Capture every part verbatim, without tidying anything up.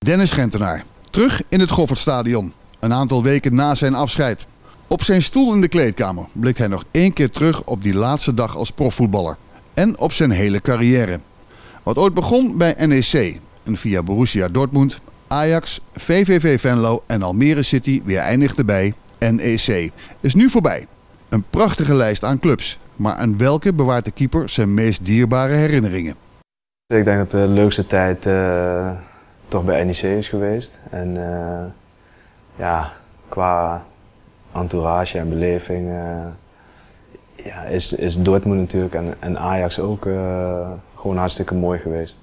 Dennis Gentenaar, terug in het Goffertstadion, een aantal weken na zijn afscheid. Op zijn stoel in de kleedkamer blikt hij nog één keer terug op die laatste dag als profvoetballer. En op zijn hele carrière. Wat ooit begon bij N E C en via Borussia Dortmund, Ajax, V V V Venlo en Almere City weer eindigde bij N E C, is nu voorbij. Een prachtige lijst aan clubs, maar aan welke bewaart de keeper zijn meest dierbare herinneringen? Ik denk dat de leukste tijd uh, toch bij N E C is geweest. En uh, ja, qua entourage en beleving uh, ja, is, is Dortmund natuurlijk en, en Ajax ook uh, gewoon hartstikke mooi geweest.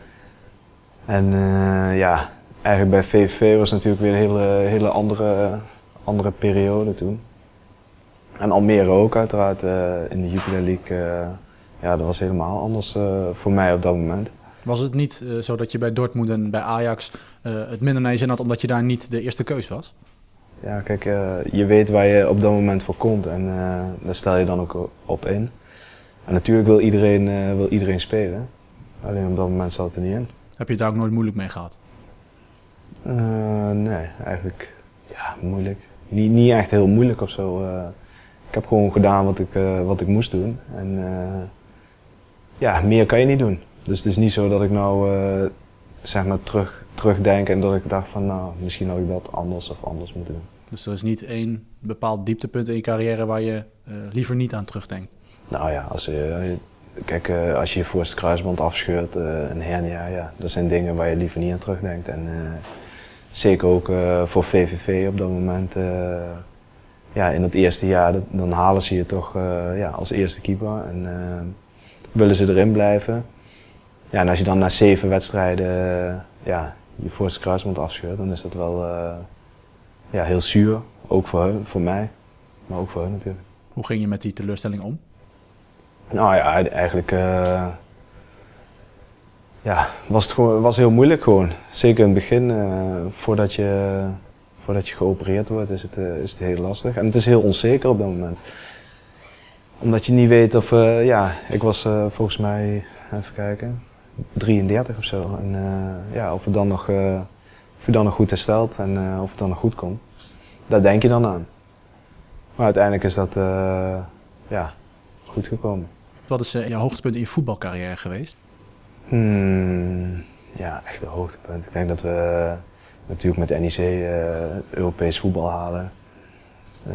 En uh, ja, eigenlijk bij V V V was het natuurlijk weer een hele, hele andere, andere periode toen. En Almere ook uiteraard uh, in de Jupiler League. Uh, ja, dat was helemaal anders uh, voor mij op dat moment. Was het niet uh, zo dat je bij Dortmund en bij Ajax uh, het minder naar je zin had omdat je daar niet de eerste keus was? Ja, kijk, uh, je weet waar je op dat moment voor komt en uh, daar stel je dan ook op in. En natuurlijk wil iedereen, uh, wil iedereen spelen, alleen op dat moment zat het er niet in. Heb je het daar ook nooit moeilijk mee gehad? Uh, nee, eigenlijk ja, moeilijk. Niet, niet echt heel moeilijk of zo. Uh, ik heb gewoon gedaan wat ik, uh, wat ik moest doen. En uh, ja, meer kan je niet doen. Dus het is niet zo dat ik nou uh, zeg maar terug, terugdenk en dat ik dacht van nou, misschien had ik dat anders of anders moeten doen. Dus er is niet één bepaald dieptepunt in je carrière waar je uh, liever niet aan terugdenkt? Nou ja, als je, kijk, uh, als je je voorste kruisband afscheurt, uh, een hernia, ja, dat zijn dingen waar je liever niet aan terugdenkt. En uh, zeker ook uh, voor V V V op dat moment. Uh, ja, in het eerste jaar, dan halen ze je toch uh, ja, als eerste keeper en uh, willen ze erin blijven. Ja, en als je dan na zeven wedstrijden uh, ja, je voorste kruisband afscheurt, dan is dat wel uh, ja, heel zuur. Ook voor hun, voor mij, maar ook voor hun natuurlijk. Hoe ging je met die teleurstelling om? Nou ja, eigenlijk uh, ja, was het gewoon, was heel moeilijk gewoon. Zeker in het begin, uh, voordat, je, voordat je geopereerd wordt, is het, uh, is het heel lastig. En het is heel onzeker op dat moment. Omdat je niet weet of, uh, ja, ik was uh, volgens mij, even kijken, drieëndertig of zo. En uh, ja, of het dan nog, uh, of je dan nog goed herstelt en uh, of het dan nog goed komt. Daar denk je dan aan. Maar uiteindelijk is dat uh, ja, goed gekomen. Wat is uh, jouw hoogtepunt in je voetbalcarrière geweest? Hmm, ja, echt een hoogtepunt. Ik denk dat we uh, natuurlijk met N E C uh, Europees voetbal halen. Uh,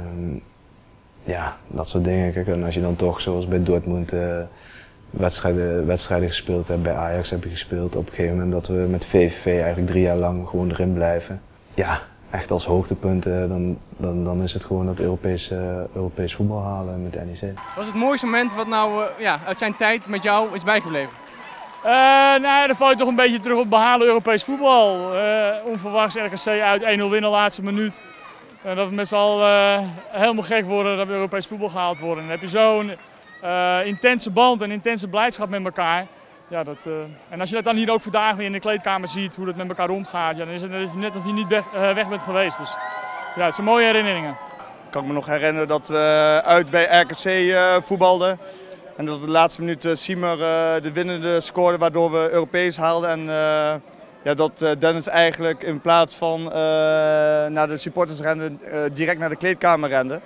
ja, dat soort dingen. Kijk, en als je dan toch zoals bij Dortmund uh, wedstrijden, wedstrijden gespeeld hebt, bij Ajax heb je gespeeld. Op een gegeven moment dat we met V V V eigenlijk drie jaar lang gewoon erin blijven. Ja, echt als hoogtepunt, uh, dan, dan, dan is het gewoon dat Europees, uh, Europees voetbal halen met N E C. Wat was het mooiste moment wat nou uh, ja, uit zijn tijd met jou is bijgebleven? Uh, nou ja, dan val je toch een beetje terug op behalen Europees voetbal. Uh, onverwachts R K C uit één nul winnen laatste minuut. En dat we met z'n allen uh, helemaal gek worden dat we Europees voetbal gehaald worden. Dan heb je zo'n uh, intense band en intense blijdschap met elkaar. Ja, dat, uh, en als je dat dan hier ook vandaag weer in de kleedkamer ziet, hoe dat met elkaar omgaat, ja, dan is het net of je niet weg, uh, weg bent geweest. Dus ja, het zijn mooie herinneringen. Ik kan me nog herinneren dat we uit bij R K C uh, voetbalden. En dat de laatste minuut uh, Siemer uh, de winnende scoorde, waardoor we Europees haalden. En uh, ja, dat uh, Dennis eigenlijk in plaats van uh, naar de supporters rende, uh, direct naar de kleedkamer rende.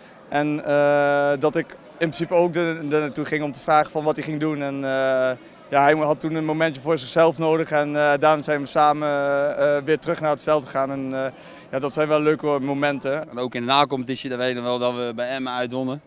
En uh, dat ik in principe ook er naartoe ging om te vragen van wat hij ging doen. En, uh, ja, hij had toen een momentje voor zichzelf nodig en uh, daarom zijn we samen uh, weer terug naar het veld gegaan. En, uh, ja, dat zijn wel leuke momenten. En ook in de nacompetitie, dat weet ik nog wel, dat we bij Emmen uitwonnen.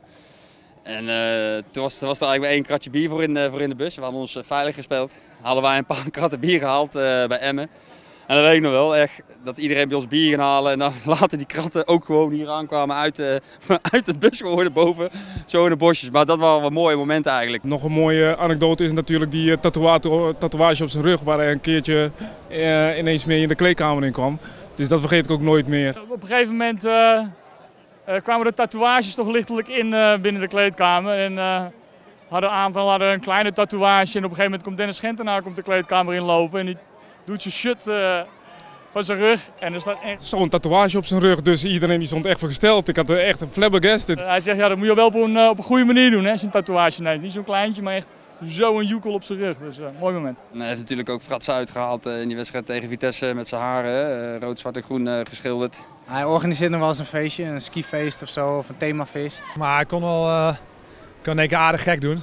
En uh, toen was, was er eigenlijk maar één kratje bier voor in, de, voor in de bus. We hadden ons uh, veilig gespeeld. Hadden wij een paar kratten bier gehaald uh, bij Emmen. En dat weet ik nog wel, echt, dat iedereen bij ons bier gaan halen. En dan later die kratten ook gewoon hier aankwamen uit, uh, uit het bus geworden boven. Zo in de bosjes. Maar dat waren wel mooie momenten eigenlijk. Nog een mooie anekdote is natuurlijk die uh, tatoeage op zijn rug. Waar hij een keertje uh, ineens mee in de kleedkamer in kwam. Dus dat vergeet ik ook nooit meer. Op een gegeven moment uh, uh, kwamen de tatoeages toch lichtelijk in uh, binnen de kleedkamer. En uh, hadden een aantal hadden een kleine tatoeage. En op een gegeven moment komt Dennis Gentenaar komt de kleedkamer inlopen. En die doet zijn shirt uh, van zijn rug. En er staat echt... Zo'n tatoeage op zijn rug, dus iedereen die stond echt vergesteld. Ik had er echt een flabbergasted. Uh, hij zegt, ja, dat moet je wel op een, uh, op een goede manier doen, hè, als je een tatoeage neemt. Niet zo'n kleintje, maar echt zo een joekel op zijn rug. Dus uh, mooi moment. En hij heeft natuurlijk ook fratsen uitgehaald uh, in die wedstrijd tegen Vitesse met zijn haren. Uh, rood, zwart en groen uh, geschilderd. Hij organiseert nog wel eens een feestje, een skifeest of zo, of een themafeest. Maar hij kon wel uh, kon in één keer aardig gek doen.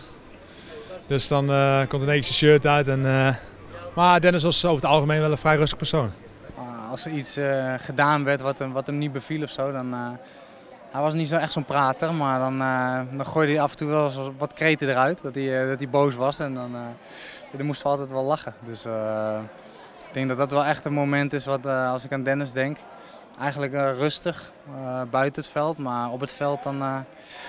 Dus dan uh, komt in één keer zijn shirt uit. En, uh, maar Dennis was over het algemeen wel een vrij rustig persoon. Uh, als er iets uh, gedaan werd wat hem, wat hem niet beviel of zo, dan... Uh, hij was niet zo echt zo'n prater, maar dan, uh, dan gooide hij af en toe wel eens wat kreten eruit. Dat hij, uh, dat hij boos was en dan, uh, dan moesten we altijd wel lachen. Dus uh, ik denk dat dat wel echt een moment is wat, uh, als ik aan Dennis denk, eigenlijk uh, rustig uh, buiten het veld, maar op het veld dan, uh,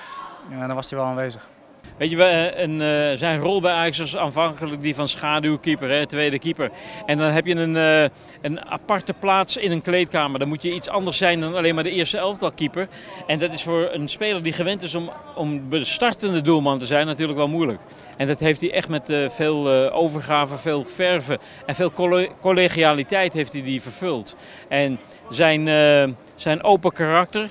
ja, dan was hij wel aanwezig. Weet je, een, uh, zijn rol bij Ajax was aanvankelijk die van schaduwkeeper, hè, tweede keeper. En dan heb je een, uh, een aparte plaats in een kleedkamer. Dan moet je iets anders zijn dan alleen maar de eerste elftalkeeper. En dat is voor een speler die gewend is om, om de startende doelman te zijn natuurlijk wel moeilijk. En dat heeft hij echt met uh, veel uh, overgave, veel verven en veel collegialiteit heeft hij die vervuld. En zijn, uh, zijn open karakter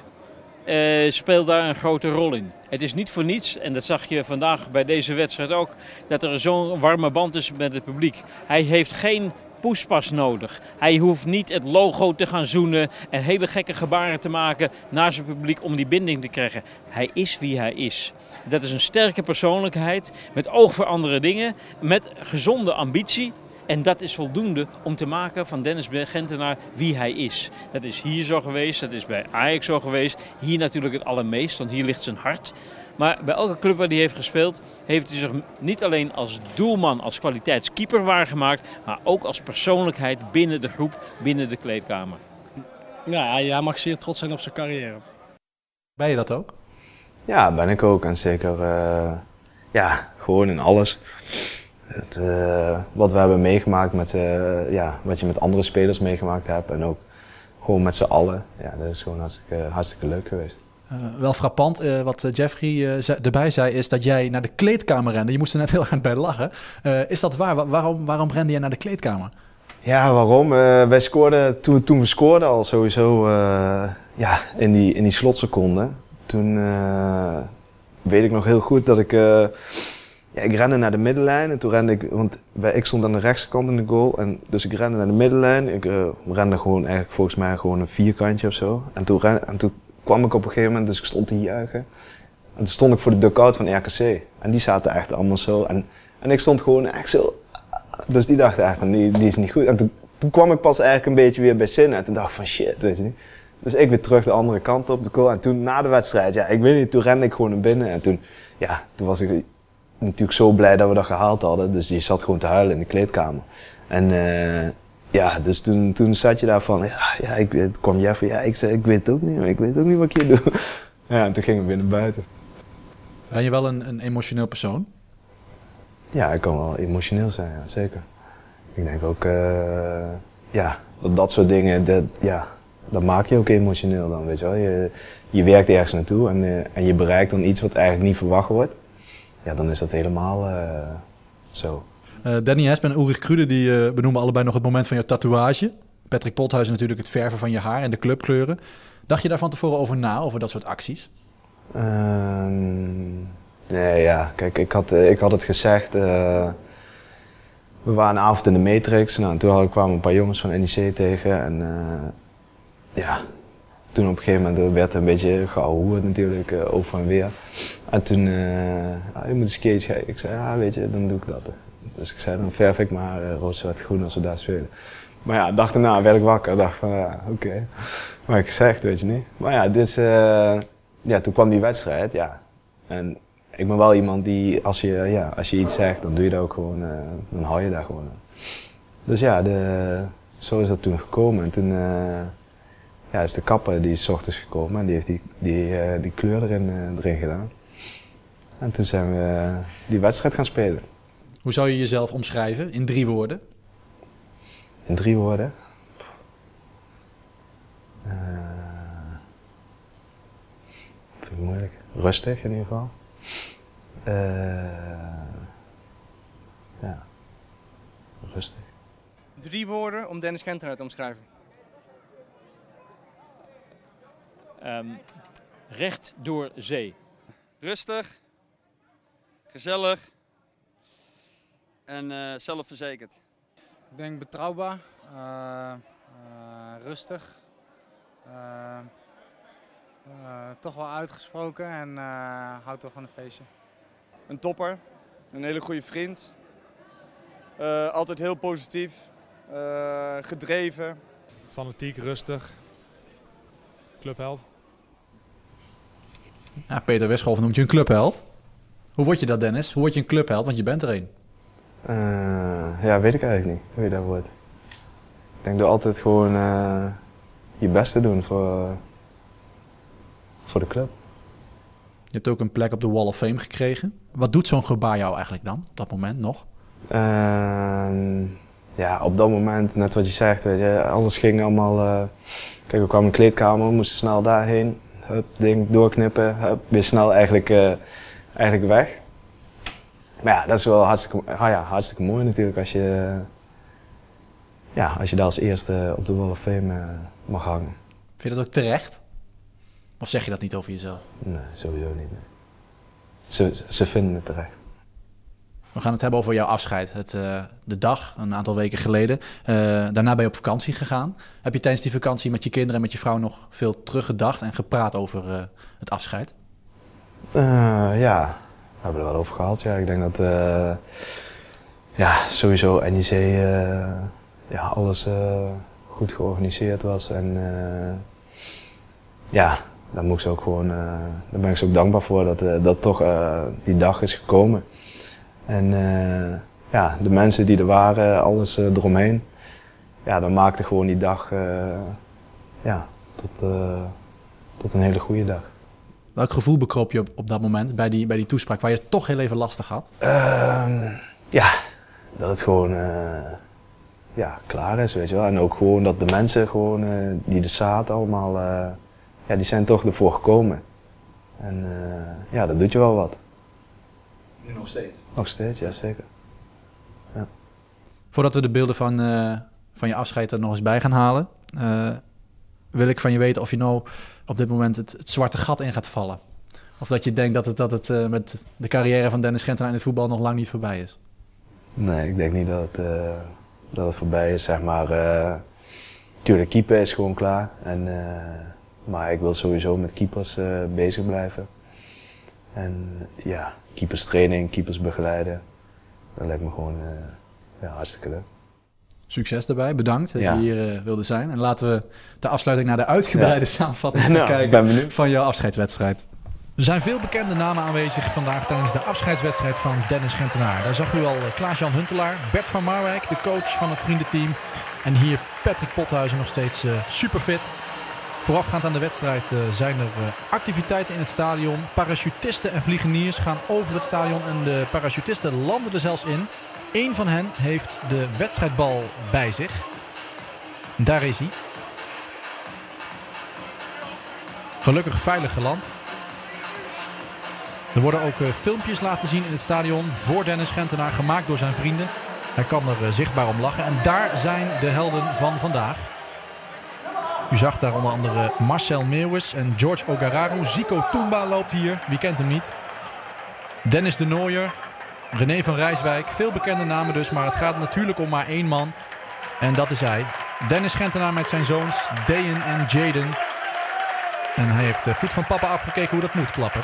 uh, speelt daar een grote rol in. Het is niet voor niets, en dat zag je vandaag bij deze wedstrijd ook, dat er zo'n warme band is met het publiek. Hij heeft geen poespas nodig. Hij hoeft niet het logo te gaan zoenen en hele gekke gebaren te maken naar zijn publiek om die binding te krijgen. Hij is wie hij is. Dat is een sterke persoonlijkheid met oog voor andere dingen, met gezonde ambitie. En dat is voldoende om te maken van Dennis Gentenaar wie hij is. Dat is hier zo geweest, dat is bij Ajax zo geweest. Hier natuurlijk het allermeest, want hier ligt zijn hart. Maar bij elke club waar hij heeft gespeeld, heeft hij zich niet alleen als doelman, als kwaliteitskeeper waargemaakt, maar ook als persoonlijkheid binnen de groep, binnen de kleedkamer. Ja, hij mag zeer trots zijn op zijn carrière. Ben je dat ook? Ja, ben ik ook. En zeker, uh, ja, gewoon in alles. Het, uh, wat we hebben meegemaakt, met, uh, ja, wat je met andere spelers meegemaakt hebt en ook gewoon met z'n allen. Ja, dat is gewoon hartstikke, hartstikke leuk geweest. Uh, wel frappant, uh, wat Jeffrey uh, ze, erbij zei, is dat jij naar de kleedkamer rende. Je moest er net heel erg bij lachen. Uh, is dat waar? Wa waarom, waarom rende jij naar de kleedkamer? Ja, waarom? Uh, wij scoorden, toen, toen we scoorden al sowieso uh, ja, in die, in die slotseconde. Toen uh, weet ik nog heel goed dat ik... Uh, Ja, ik rende naar de middenlijn en toen rende ik, want ik stond aan de rechtse kant in de goal. En dus ik rende naar de middenlijn. Ik uh, rende gewoon eigenlijk volgens mij gewoon een vierkantje of zo. En toen, ren, en toen kwam ik op een gegeven moment, dus ik stond te juichen. En toen stond ik voor de dugout van R K C. En die zaten echt allemaal zo. En, en ik stond gewoon echt zo. Dus die dachten echt van, die, die is niet goed. En toen, toen kwam ik pas eigenlijk een beetje weer bij zinnen. En toen dacht ik van shit, weet je niet. Dus ik weer terug de andere kant op de goal. En toen na de wedstrijd, ja, ik weet niet, toen rende ik gewoon naar binnen. En toen, ja, toen was ik natuurlijk zo blij dat we dat gehaald hadden. Dus die zat gewoon te huilen in de kleedkamer. En uh, ja, dus toen, toen zat je daar van, ja, ja ik, het kwam Jeffrey, ja, ik zei, ik weet het ook niet, ik weet ook niet wat ik hier doe. Ja, en toen gingen we weer naar buiten. Ben je wel een, een emotioneel persoon? Ja, ik kan wel emotioneel zijn, ja, zeker. Ik denk ook, uh, ja, dat, dat soort dingen, dat, ja, dat maak je ook emotioneel dan, weet je wel. Je, je werkt ergens naartoe en, uh, en je bereikt dan iets wat eigenlijk niet verwacht wordt. Ja, dan is dat helemaal uh, zo. Uh, Danny Hespen en Ulrich Krüde die uh, benoemen allebei nog het moment van je tatoeage. Patrick Pothuis natuurlijk het verven van je haar en de clubkleuren. Dacht je daar van tevoren over na, over dat soort acties? Uh, nee, ja. Kijk, ik had, ik had het gezegd. Uh, we waren een avond in de Matrix. Nou, en toen kwamen een paar jongens van N E C tegen. En uh, ja, toen op een gegeven moment werd er een beetje geouwehoerd natuurlijk, uh, over en weer. En toen, uh, ja, je moet een skate schrijven. Ik zei, ja, weet je, dan doe ik dat. Dus ik zei, dan verf ik maar uh, rood, zwart, groen als we daar spelen. Maar ja, de dag daarna werd ik wakker. dacht van, ja, oké. Okay. Maar ik gezegd, weet je niet. Maar ja, dus, uh, ja, toen kwam die wedstrijd, ja. En ik ben wel iemand die, als je, ja, als je iets zegt, dan doe je dat ook gewoon, uh, dan hou je daar gewoon aan. Dus ja, de, zo is dat toen gekomen. En toen, uh, ja, is de kapper, die is 's ochtends gekomen en die heeft die, die, uh, die kleur erin, uh, erin gedaan. En toen zijn we uh, die wedstrijd gaan spelen. Hoe zou je jezelf omschrijven in drie woorden? In drie woorden? Uh, vind ik moeilijk. Rustig in ieder geval. Uh, ja, rustig. Drie woorden om Dennis Gentenaar te omschrijven. Um, recht door zee. Rustig, gezellig en uh, zelfverzekerd. Ik denk betrouwbaar, uh, uh, rustig, uh, uh, toch wel uitgesproken en uh, houdt toch van een feestje. Een topper, een hele goede vriend, uh, altijd heel positief, uh, gedreven. Fanatiek, rustig, clubheld. Ja, Peter Westscholf noemt je een clubheld. Hoe word je dat, Dennis? Hoe word je een clubheld? Want je bent er een. Uh, ja, weet ik eigenlijk niet hoe je dat wordt. Ik denk door altijd gewoon uh, je best te doen voor, uh, voor de club. Je hebt ook een plek op de Wall of Fame gekregen. Wat doet zo'n gebaar jou eigenlijk dan, op dat moment nog? Uh, ja, op dat moment, net wat je zegt, weet je, alles ging allemaal... Uh, kijk, we kwamen in de kleedkamer, we moesten snel daarheen. Hup, ding doorknippen, hup, weer snel eigenlijk, uh, eigenlijk weg. Maar ja, dat is wel hartstikke, ah ja, hartstikke mooi natuurlijk als je, ja, als je daar als eerste op de Wall of Fame uh, mag hangen. Vind je dat ook terecht? Of zeg je dat niet over jezelf? Nee, sowieso niet. Nee. Ze, ze vinden het terecht. We gaan het hebben over jouw afscheid. Het, uh, de dag, een aantal weken geleden. Uh, daarna ben je op vakantie gegaan. Heb je tijdens die vakantie met je kinderen en met je vrouw nog veel teruggedacht en gepraat over uh, het afscheid? Uh, ja, we hebben er wel over gehad. Ja. Ik denk dat uh, ja, sowieso N E C uh, ja, alles uh, goed georganiseerd was. En uh, ja, daar, moet ik ze ook gewoon, uh, daar ben ik ze ook dankbaar voor dat, uh, dat toch uh, die dag is gekomen. En uh, ja, de mensen die er waren, alles uh, eromheen, ja, dat maakte gewoon die dag uh, ja, tot, uh, tot een hele goede dag. Welk gevoel bekroop je op, op dat moment bij die, bij die toespraak waar je het toch heel even lastig had? Uh, ja, dat het gewoon uh, ja, klaar is, weet je wel. En ook gewoon dat de mensen gewoon, uh, die er zaten allemaal, uh, ja, die zijn toch ervoor gekomen. En uh, ja, dat doet je wel wat. Nu nog steeds? Nog steeds, ja zeker. Ja. Voordat we de beelden van, uh, van je afscheid er nog eens bij gaan halen, uh, wil ik van je weten of je nou op dit moment het, het zwarte gat in gaat vallen. Of dat je denkt dat het, dat het uh, met de carrière van Dennis Gentenaar in het voetbal nog lang niet voorbij is. Nee, ik denk niet dat het, uh, dat het voorbij is, zeg maar. Uh, tuurlijk, keeper is gewoon klaar. En, uh, maar ik wil sowieso met keepers uh, bezig blijven. En ja, keeperstraining, keepers begeleiden, dat lijkt me gewoon uh, ja, hartstikke leuk. Succes daarbij, bedankt dat ja. je hier uh, wilde zijn. En laten we de afsluiting naar de uitgebreide ja. samenvatting nou, kijken van jouw afscheidswedstrijd. Er zijn veel bekende namen aanwezig vandaag tijdens de afscheidswedstrijd van Dennis Gentenaar. Daar zag u al Klaas-Jan Huntelaar, Bert van Marwijk, de coach van het vriendenteam. En hier Patrick Pothuizen nog steeds uh, superfit. Voorafgaand aan de wedstrijd uh, zijn er uh, activiteiten in het stadion. Parachutisten en vliegeniers gaan over het stadion en de parachutisten landen er zelfs in. Eén van hen heeft de wedstrijdbal bij zich. Daar is hij. Gelukkig veilig geland. Er worden ook uh, filmpjes laten zien in het stadion voor Dennis Gentenaar, gemaakt door zijn vrienden. Hij kan er uh, zichtbaar om lachen. En daar zijn de helden van vandaag. U zag daar onder andere Marcel Meeuwis en George Ogararu. Zico Toumba loopt hier, wie kent hem niet. Dennis de Nooijer, René van Rijswijk, veel bekende namen dus. Maar het gaat natuurlijk om maar één man. En dat is hij. Dennis Gentenaar met zijn zoons Dayan en Jaden. En hij heeft goed van papa afgekeken hoe dat moet klappen.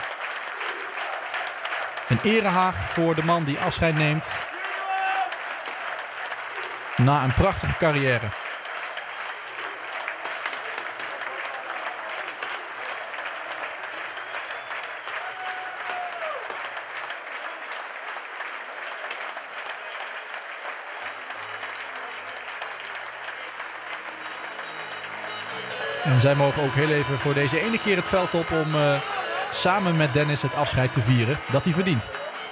Een erehaag voor de man die afscheid neemt. Na een prachtige carrière. En zij mogen ook heel even voor deze ene keer het veld op om uh, samen met Dennis het afscheid te vieren dat hij verdient.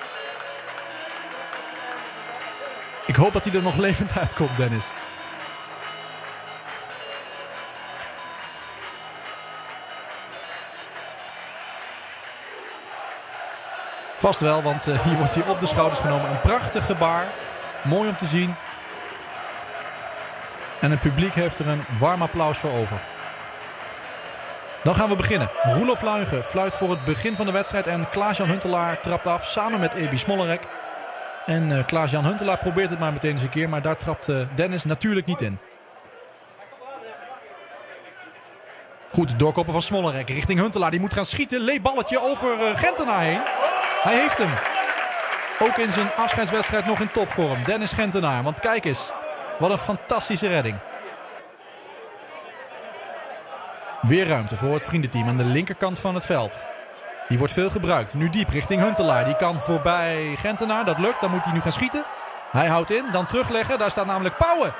Ik hoop dat hij er nog levend uitkomt, Dennis. Vast wel, want uh, hier wordt hij op de schouders genomen. Een prachtig gebaar. Mooi om te zien. En het publiek heeft er een warm applaus voor over. Dan gaan we beginnen. Roelof Luijgen fluit voor het begin van de wedstrijd en Klaas-Jan Huntelaar trapt af samen met Ebi Smollerek. En uh, Klaas-Jan Huntelaar probeert het maar meteen eens een keer. Maar daar trapt uh, Dennis natuurlijk niet in. Goed, doorkoppen van Smollerek richting Huntelaar. Die moet gaan schieten. Leeballetje over uh, Gentenaar heen. Hij heeft hem. Ook in zijn afscheidswedstrijd nog in topvorm. Dennis Gentenaar. Want kijk eens. Wat een fantastische redding. Weer ruimte voor het vriendenteam aan de linkerkant van het veld. Die wordt veel gebruikt. Nu diep richting Huntelaar. Die kan voorbij Gentenaar. Dat lukt. Dan moet hij nu gaan schieten. Hij houdt in. Dan terugleggen. Daar staat namelijk Pauwen.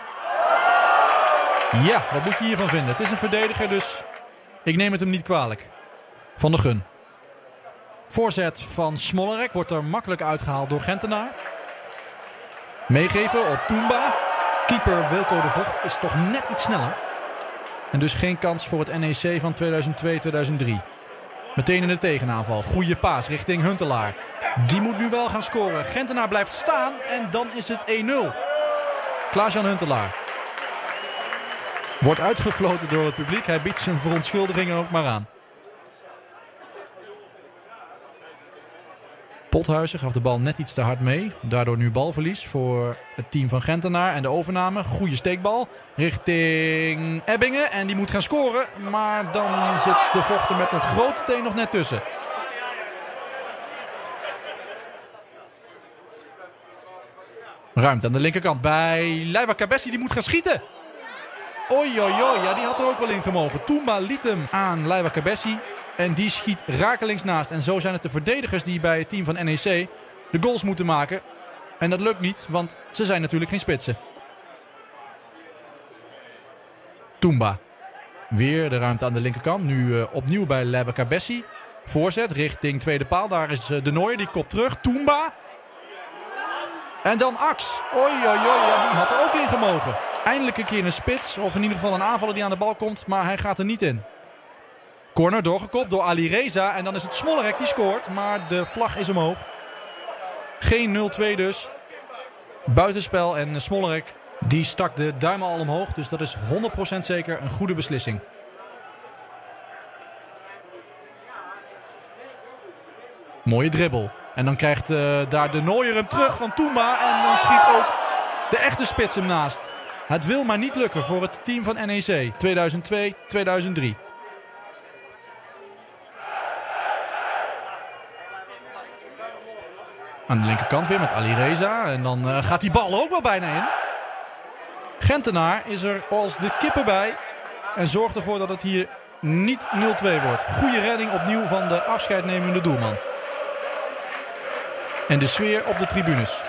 Ja, wat moet je hiervan vinden? Het is een verdediger, dus ik neem het hem niet kwalijk. Van der Gun. Voorzet van Smollerek wordt er makkelijk uitgehaald door Gentenaar. Meegeven op Toomba. Keeper Wilco de Vocht is toch net iets sneller. En dus geen kans voor het N E C van tweeduizend twee tweeduizend drie. Meteen in de tegenaanval. Goeie paas richting Huntelaar. Die moet nu wel gaan scoren. Gentenaar blijft staan en dan is het één nul. Klaas-Jan Huntelaar. Wordt uitgefloten door het publiek. Hij biedt zijn verontschuldigingen ook maar aan. Pothuizen gaf de bal net iets te hard mee. Daardoor nu balverlies voor het team van Gentenaar. En de overname. Goede steekbal richting Ebbingen. En die moet gaan scoren. Maar dan zit de Vochter met een grote teen nog net tussen. Ruimte aan de linkerkant bij Leiva Cabessi. Die moet gaan schieten. Oei, oei, oei. Ja, die had er ook wel in gemogen. Toomba liet hem aan Leiva Cabessi. En die schiet rakelings naast. En zo zijn het de verdedigers die bij het team van N E C de goals moeten maken. En dat lukt niet, want ze zijn natuurlijk geen spitsen. Toomba. Weer de ruimte aan de linkerkant. Nu uh, opnieuw bij Leiva Cabessi. Voorzet richting tweede paal. Daar is uh, de Nooijer, die kopt terug. Toomba. En dan Aks. Oei, oei, oei. Ja, die had er ook in gemogen. Eindelijk een keer een spits. Of in ieder geval een aanvaller die aan de bal komt. Maar hij gaat er niet in. Corner doorgekopt door Ali Reza. En dan is het Smollerek die scoort. Maar de vlag is omhoog. Geen nul twee dus. Buitenspel en Smollerek die stak de duim al omhoog. Dus dat is honderd procent zeker een goede beslissing. Mooie dribbel. En dan krijgt uh, daar de Nooijer hem terug van Toomba. En dan schiet ook de echte spits hem naast. Het wil maar niet lukken voor het team van N E C. tweeduizend twee tweeduizend drie. Aan de linkerkant weer met Ali Reza. En dan uh, gaat die bal ook wel bijna in. Gentenaar is er als de kippen bij. En zorgt ervoor dat het hier niet nul twee wordt. Goede redding opnieuw van de afscheidnemende doelman. En de sfeer op de tribunes.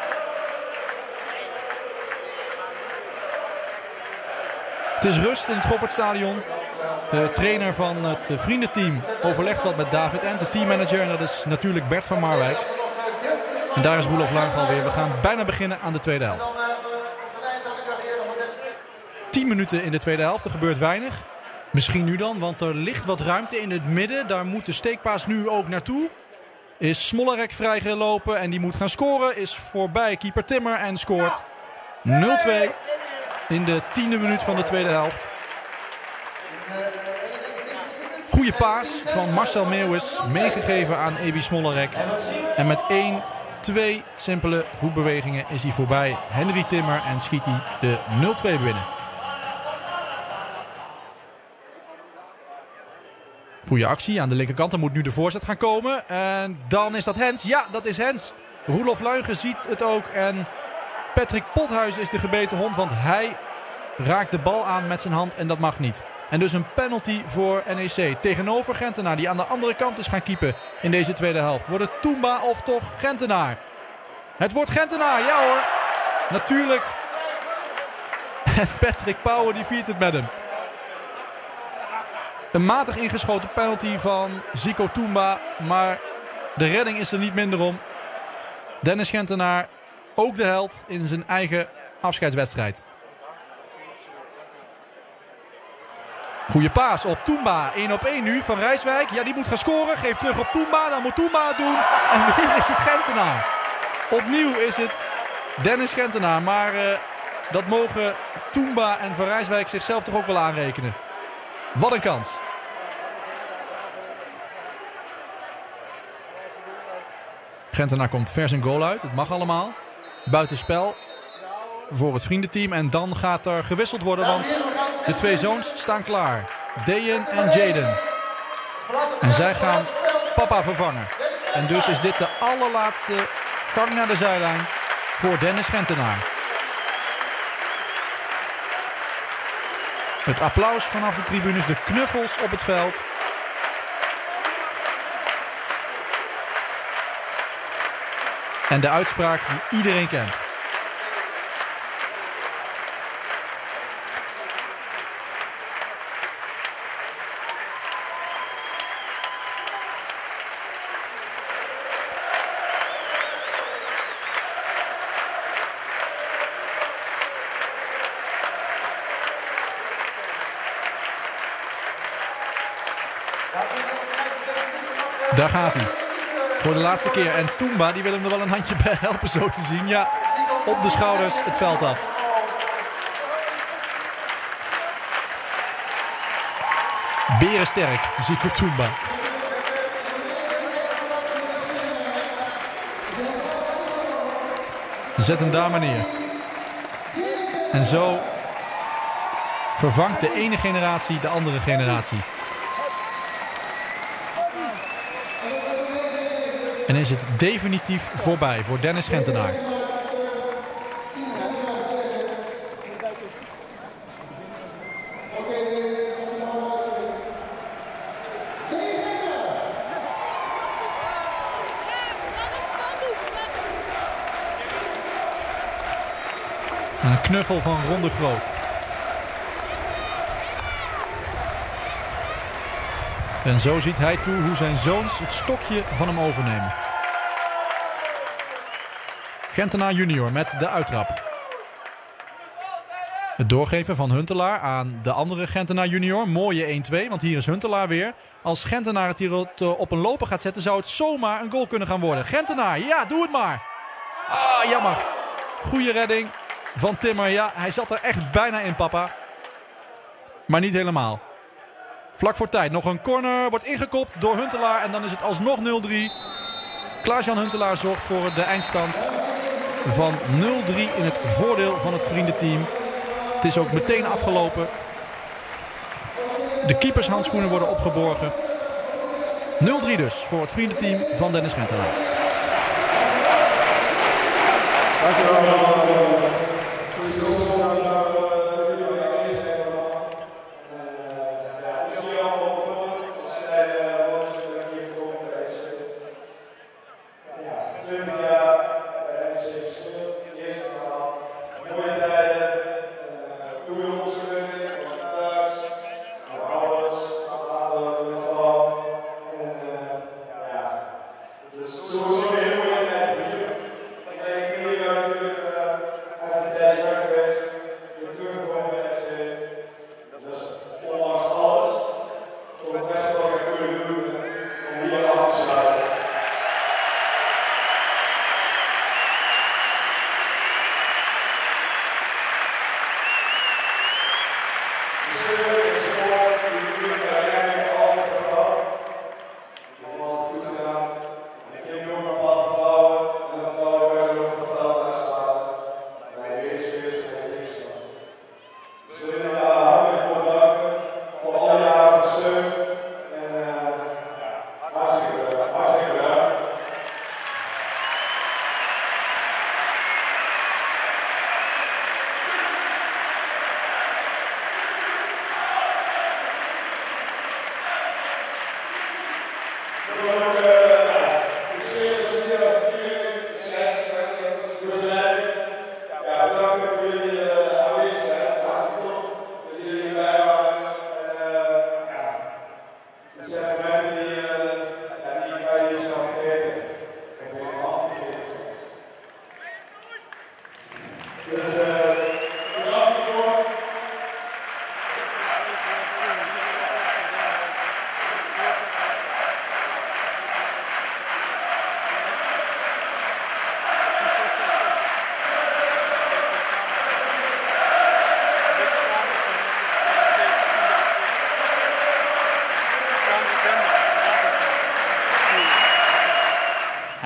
Het is rust in het Goffertstadion. De trainer van het vriendenteam overlegt wat met David Ent, de teammanager. En dat is natuurlijk Bert van Marwijk. En daar is Roelof Luijg alweer. We gaan bijna beginnen aan de tweede helft. tien minuten in de tweede helft. Er gebeurt weinig. Misschien nu dan, want er ligt wat ruimte in het midden. Daar moet de steekpaas nu ook naartoe. Is Smollerek vrijgelopen en die moet gaan scoren. Is voorbij keeper Timmer en scoort nul twee in de tiende minuut van de tweede helft. Goeie paas van Marcel Meeuwis. Meegegeven aan Ebi Smollerek. En met één, twee simpele voetbewegingen is hij voorbij Henry Timmer en schiet hij de nul twee binnen. Goeie actie aan de linkerkant. Dan moet nu de voorzet gaan komen. En dan is dat Hens. Ja, dat is Hens. Roelof Luijgen ziet het ook. En Patrick Pothuizen is de gebeten hond. Want hij raakt de bal aan met zijn hand. En dat mag niet. En dus een penalty voor N E C. Tegenover Gentenaar. Die aan de andere kant is gaan keepen in deze tweede helft. Wordt het Toomba of toch Gentenaar? Het wordt Gentenaar. Ja hoor. Natuurlijk. En Patrick Pauwen die viert het met hem. Een matig ingeschoten penalty van Zico Toomba. Maar de redding is er niet minder om. Dennis Gentenaar, ook de held in zijn eigen afscheidswedstrijd. Goeie paas op Toomba. één op één nu van Rijswijk. Ja, die moet gaan scoren. Geeft terug op Toomba. Dan moet Toomba het doen. En weer is het Gentenaar. Opnieuw is het Dennis Gentenaar. Maar uh, dat mogen Toomba en Van Rijswijk zichzelf toch ook wel aanrekenen. Wat een kans. Gentenaar komt vers een goal uit. Het mag allemaal. buitenspel voor het vriendenteam. En dan gaat er gewisseld worden, want de twee zoons staan klaar. Dejan en Jaden. En zij gaan papa vervangen. En dus is dit de allerlaatste gang naar de zijlijn voor Dennis Gentenaar. Het applaus vanaf de tribunes, de knuffels op het veld. En de uitspraak die iedereen kent. Daar gaat hij. Voor de laatste keer. En Toomba, die wil hem er wel een handje bij helpen zo te zien. Ja, op de schouders het veld af. Berensterk, Zico Toomba. Zet hem daar maar neer. En zo vervangt de ene generatie de andere generatie. En is het definitief voorbij voor Dennis Gentenaar. Een knuffel van Ron de Groot. En zo ziet hij toe hoe zijn zoons het stokje van hem overnemen. Gentenaar junior met de uittrap. Het doorgeven van Huntelaar aan de andere Gentenaar junior. Mooie één twee, want hier is Huntelaar weer. Als Gentenaar het hier op een loper gaat zetten, zou het zomaar een goal kunnen gaan worden. Gentenaar, ja, doe het maar. Ah, jammer. Goeie redding van Timmer. Ja, hij zat er echt bijna in, papa. Maar niet helemaal. Vlak voor tijd nog een corner. Wordt ingekopt door Huntelaar. En dan is het alsnog nul drie. Klaas-Jan Huntelaar zorgt voor de eindstand van nul drie in het voordeel van het vriendenteam. Het is ook meteen afgelopen. De keepershandschoenen worden opgeborgen. nul drie dus voor het vriendenteam van Dennis Gentenaar. Dankjewel.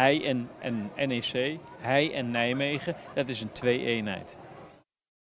hij en, en N E C, hij en Nijmegen, dat is een twee-eenheid.